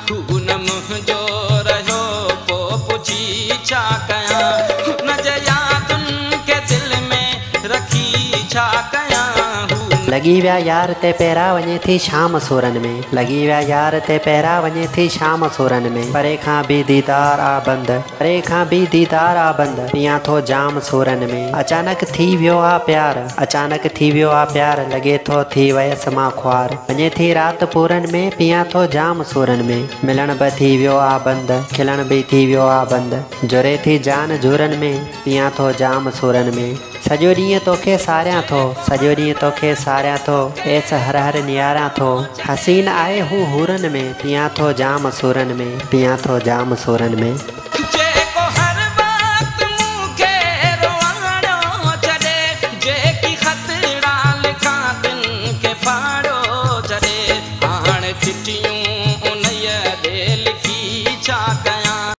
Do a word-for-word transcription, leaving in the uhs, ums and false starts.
तू न मुंहिंजो रहियो पोइ पुछी छा कयां हुन जे यादुनि खे दिल में रखी छा कयां लॻी विया यार ते पहिरा वञे थी शाम सुरनि में लॻी विया यार ते पहिरा वञे थी शाम सुरनि में परे खां बि दीदार आ बंद परे खां बि दीदार आ बंद पियां थो जाम सुरनि में अचानक थी वियो आ प्यार अचानक थी वियो आ प्यार लॻे थो थी वयसि मां ख्वार वञे थी राति पूरनि में पियां थो जाम सुरनि में मिलण बि थी वियो आ बंद खिलण बि थी वियो आ बंद जुरे थी जान झूरनि में पियां थो जाम सुरनि में सॼो ॾींहुं तोखे सारियां थो सॼो ॾींहुं तोखे सारियां थो एस हर हर नियारां थो हसीन आहे हू हूरनि में पियां थो जाम सुरनि में पियां थो जाम सुरनि में जेको हर वक्त मूंखे रोवाणो छॾे जेकी ख़तरा लिखां तिन खे फाड़ो छॾे हाणे चिठियूं उन ॾे लिखी छा